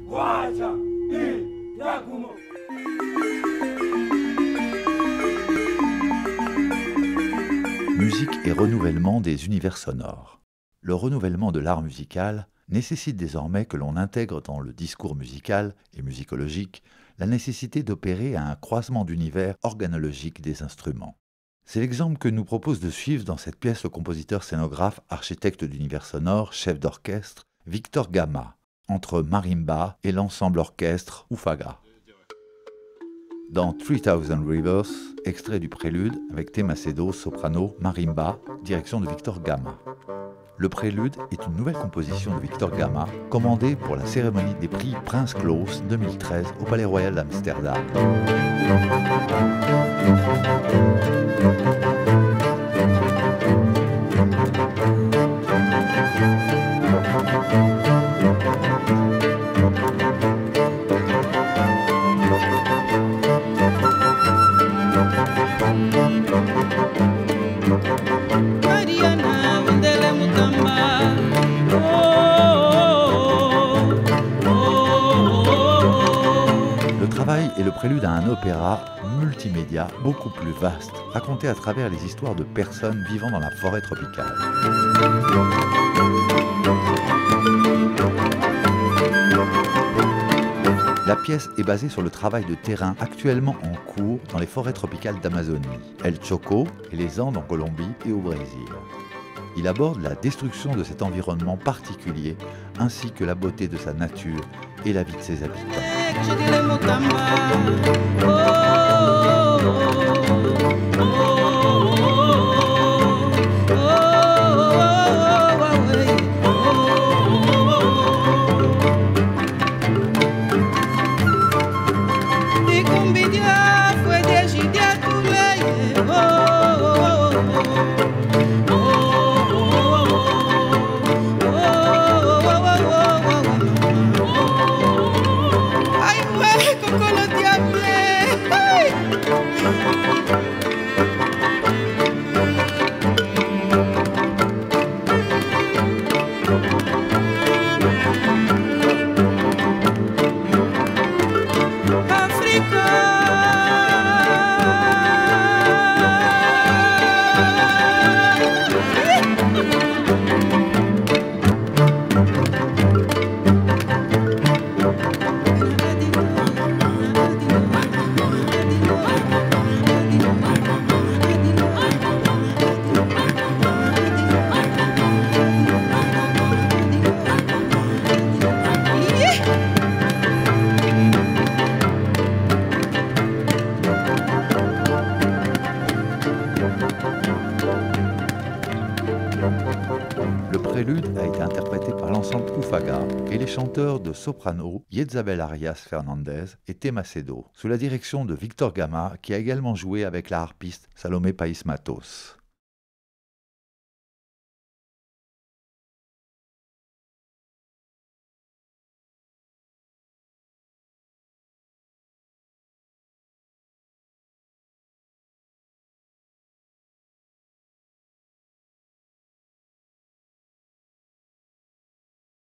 Musique et renouvellement des univers sonores. Le renouvellement de l'art musical nécessite désormais que l'on intègre dans le discours musical et musicologique la nécessité d'opérer à un croisement d'univers organologiques des instruments. C'est l'exemple que nous propose de suivre dans cette pièce le compositeur scénographe, architecte d'univers sonore, chef d'orchestre, Victor Gama, entre marimba et l'ensemble orchestre Ufaga. Dans 3000 Rivers, extrait du prélude avec Te Macedo, soprano, marimba, direction de Victor Gama. Le prélude est une nouvelle composition de Victor Gama, commandée pour la cérémonie des prix Prince Claus 2013 au Palais Royal d'Amsterdam. Le travail est le prélude à un opéra multimédia beaucoup plus vaste, raconté à travers les histoires de personnes vivant dans la forêt tropicale. La pièce est basée sur le travail de terrain actuellement en cours dans les forêts tropicales d'Amazonie, El Choco et les Andes en Colombie et au Brésil. Il aborde la destruction de cet environnement particulier, ainsi que la beauté de sa nature et la vie de ses habitants. Le prélude a été interprété par l'ensemble Ufaga et les chanteurs de soprano Yezabel Arias Fernandez et Te Macedo, sous la direction de Victor Gama qui a également joué avec la harpiste Salomé País Matos.